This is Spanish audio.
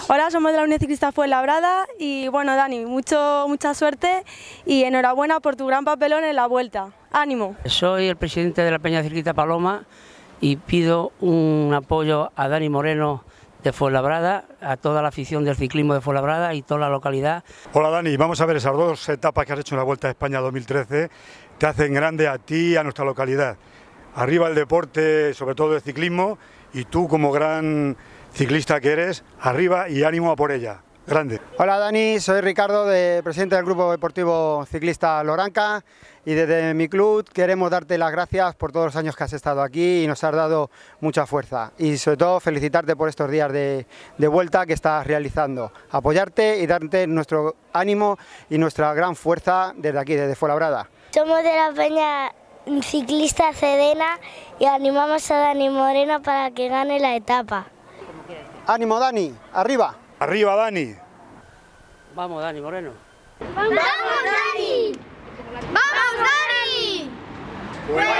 Hola, somos de la Unión Ciclista Fuenlabrada y bueno, Dani, mucha suerte y enhorabuena por tu gran papelón en la Vuelta. ¡Ánimo! Soy el presidente de la Peña Ciclista Paloma y pido un apoyo a Dani Moreno de Fuenlabrada, a toda la afición del ciclismo de Fuenlabrada y toda la localidad. Hola Dani, vamos a ver esas dos etapas que has hecho en la Vuelta a España 2013, te hacen grande a ti y a nuestra localidad. Arriba el deporte, sobre todo el ciclismo, y tú como gran ciclista que eres, arriba y ánimo a por ella. Grande. Hola Dani, soy Ricardo, presidente del Grupo Deportivo Ciclista Loranca, y desde mi club queremos darte las gracias por todos los años que has estado aquí y nos has dado mucha fuerza, y sobre todo felicitarte por estos días de vuelta que estás realizando, apoyarte y darte nuestro ánimo y nuestra gran fuerza desde aquí, desde Fuenlabrada. Somos de la Peña Ciclista Cedena y animamos a Dani Moreno para que gane la etapa. ¡Ánimo Dani! ¡Arriba! ¡Arriba Dani! Vamos Dani Moreno. ¡Vamos Dani! ¡Vamos Dani!